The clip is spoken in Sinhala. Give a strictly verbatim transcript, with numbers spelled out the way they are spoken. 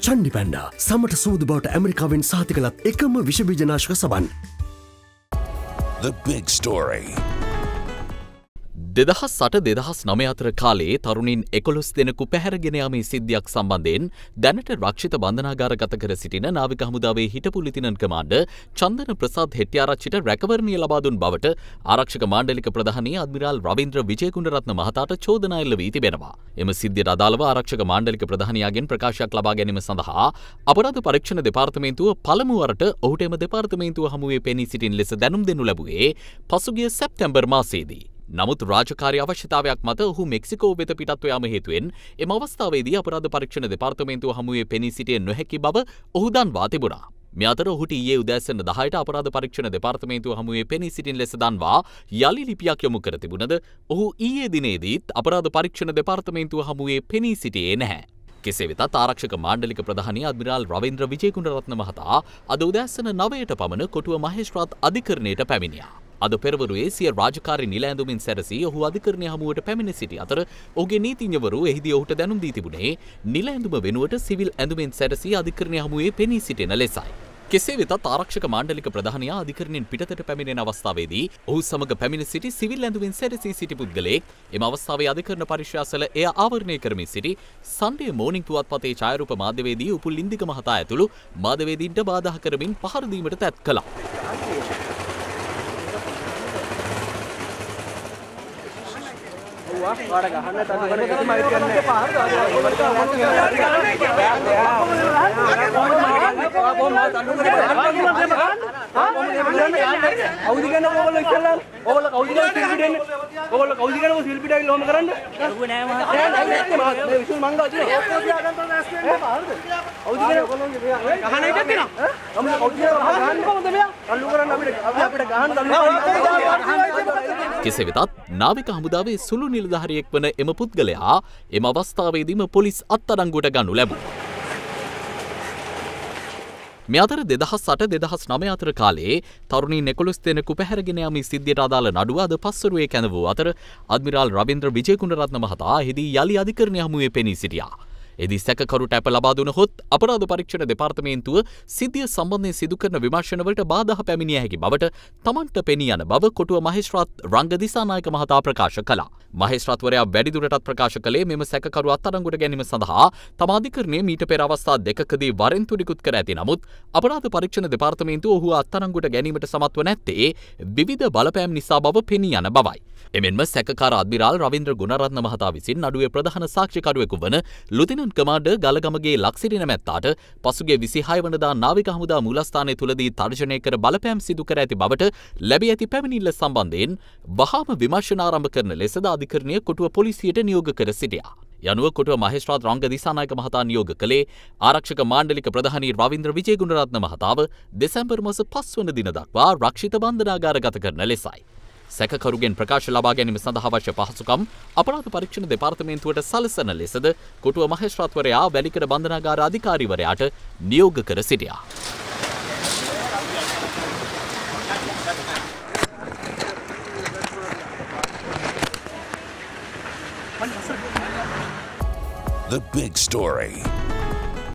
චන්ඩි පැන්ඩා සමට සූදු බවට ඇමරිකාවෙන් සහති කළත් එකම විෂබීජනාශක සබන්. The big story. දෙදහස් අට දෙදහස් නවය අතර කාලයේ තරුණින් එකොළොස් දෙනෙකු පැහැරගෙන යාමේ සිද්ධියක් සම්බන්ධයෙන් දැනට රක්ෂිත බන්ධනාගාරගත කර සිටින නාවික හමුදාවේ හිටපු ලියුටනන්ට් කමාන්ඩර් චන්දන ප්‍රසාද් හෙට්ටිආරච්චිට රැකවරණය ලබා දුන් බවට ආරක්ෂක මාණ්ඩලික ප්‍රධානී අද්මිරාල් රවීන්ද්‍ර විජේගුණරත්න මහතාට චෝදනා එල්ල වී තිබෙනවා. එම සිද්ධියට අදාළව ආරක්ෂක මාණ්ඩලික ප්‍රධානියාගෙන් ප්‍රකාශයක් ලබා ගැනීම සඳහා අපරාධ පරීක්ෂණ දෙපාර්තමේන්තුව පළමු වරට ඔහුට එම දෙපාර්තමේන්තුව හමුවේ පෙනී සිටින ලෙස දැනුම් දෙනු ලැබුවේ පසුගිය සැප්තැම්බර් මාසයේදී. නමුත් රාජකාරී අවශ්‍යතාවයක් මත ඔහු මෙක්සිකෝ වෙත පිටත්ව යාම හේතුවෙන් එම අවස්ථාවේදී අපරාධ පරීක්ෂණ දෙපාර්තමේන්තුව හමුවේ පෙනී සිටියේ නොහැකි බව ඔහු දන්වා තිබුණා. මේ අතර ඔහුට ඊයේ උදෑසන දහයට අපරාධ පරීක්ෂණ දෙපාර්තමේන්තුව හමුවේ පෙනී සිටින ලෙස දන්වා යලි ලිපියක් යොමු කර තිබුණද ඔහු ඊයේ දිනේදීත් අපරාධ පරීක්ෂණ දෙපාර්තමේන්තුව හමුවේ පෙනී සිටියේ නැහැ. කෙසේ වෙතත් ආරක්ෂක මාණ්ඩලික ප්‍රධානී අද්මිරාල් රවීන්ද්‍ර විජේගුණරත්න මහතා අද උදෑසන නවයට පමණ කොටුව මහේස්ත්‍රාත් අධිකරණයට පැමිණියා. අද පෙරවරුවේ සිය රාජකාරී නිල ඇඳුමින් සැරසී ඔහු අධිකරණය හමුවට පැමිණ සිටි අතර ඔහුගේ නීතිඥවරු එහිදී ඔහුට දැනුම් දී තිබුණේ නිල ඇඳුම වෙනුවට සිවිල් ඇඳුමින් සැරසී අධිකරණය හමුවේ පෙනී සිටින ලෙසයි. කෙසේ වෙතත් ආරක්ෂක මාණ්ඩලික ප්‍රධානියා අධිකරණයෙන් පිටතට පැමිණෙන අවස්ථාවේදී ඔහු සමග පැමිණ සිටි සිවිල් ඇඳුමින් සැරසී සිටි පුද්ගලයෙක් එම අවස්ථාවේ අධිකරණ පරිශ්‍රාසල එය ආවරණය කරමින් සිටි සන්ඩේ මෝනිං පුවත්පතේ ඡායාරූප මාධ්‍යවේදී උපුල් ඉන්දික මහතා ඇතුළු මාධ්‍යවේදීන්ට බාධා කරමින් පහර දීමට තැත් කළා. वाड़ा गहना तनु करे के माइट करने बाहर औदिगन ओवल इच्छला ओवल औदिगन सिल्पिडेन ओवल औदिगन वो सिल्पिडा लोम करन उ नाही मा विष्णु मांगा जी औदिगन गहना इच्छते ना हम औदिगन गहन को दे तल्लू करन අපි අපිට ගහන්න කෙසේ වෙතත් නාවික හමුදාවේ සුළු නිලධාරියෙක් වන එම පුද්ගලයා එම අවස්ථාවේදීම පොලිස් අත්අඩංගුවට ගනු ලැබුවා. මේ අතර දෙදහස් අට දෙදහස් නවය අතර කාලයේ තරුණීන් එකොළොස් දෙනෙකු පැහැරගෙන යාමේ සිද්ධියට අදාළ නඩුව අද පස්වරුවේ කැඳවූ අතර අද්මිරාල් රවීන්ද්‍ර විජේගුණරත්න මහතා එහිදී යලි අධිකරණය හමුවේ පෙනී සිටියා. එදි සැකකරුට අප ලබා දුනහොත් අපරාධ පරීක්ෂණ දෙපාර්තමේන්තුව සිද්ධිය සම්බන්ධයෙන් සිදු කරන විමර්ශනවලට බාධා පැමිණිය හැකි බවට තමන්ට පෙනී යන බව කොටුව මහේස්ත්‍රාත් රංග දිසානායක මහතා ප්‍රකාශ කළා. මහේස්ත්‍රාත්වරයා වැඩිදුරටත් ප්‍රකාශ කළේ මෙම සැකකරු අත්අඩංගුවට ගැනීම සඳහා තම අධිකරණය මීට පෙර අවස්ථා දෙකකදී වරෙන්තු නිකුත් කර ඇති නමුත් අපරාධ පරීක්ෂණ දෙපාර්තමේන්තුව ඔහු අත්අඩංගුවට ගැනීමට සමත්ව නැත්තේ විවිධ බලපෑම් නිසා බව පෙනී යන බවයි. එමෙන්ම සැකකාර අද්මිරාල් රවීන්ද්‍ර ගුණරත්න මහතා විසින් නඩුවේ ප්‍රධාන සාක්ෂිකරුවෙකු වන ලියුටනන්ට් කමාන්ඩර් ගලගමගේ ලක්සිරි නැමැත්තාට පසුගිය විසිහය වනදා නාවික හමුදා මූලස්ථානය තුලදී තර්ජනය කර බලපෑම් සිදු කර ඇති බවට ලැබී ඇති පැමිණිල්ල සම්බන්ධයෙන් වහාම විමර්ශන ආරම්භ කරන ලෙසද අධිකරණය කොටුව පොලිසියට නියෝග කර සිටියා. යනුව කොටුව මහේස්ත්‍රාත් රංග දිසානායක මහතා නියෝග කළේ ආරක්ෂක මාණ්ඩලික ප්‍රධානී රවීන්ද්‍ර විජේගුණරත්න මහතාව දෙසැම්බර් මාස පහ වන දින දක්වා රක්ෂිත බන්ධනාගාරගත කරන ලෙසයි. සැකකරුගෙන් ප්‍රකාශ ලබා ගැනීම සඳහා අවශ්‍ය පහසුකම් අපරාධ පරීක්ෂණ දෙපාර්තමේන්තුවට සලසන ලෙසද කොටුව මහේස්ත්‍රාත්වරයා වැලිකඩ බන්ධනාගාර අධිකාරීවරයාට නියෝග කර සිටියා. The big story.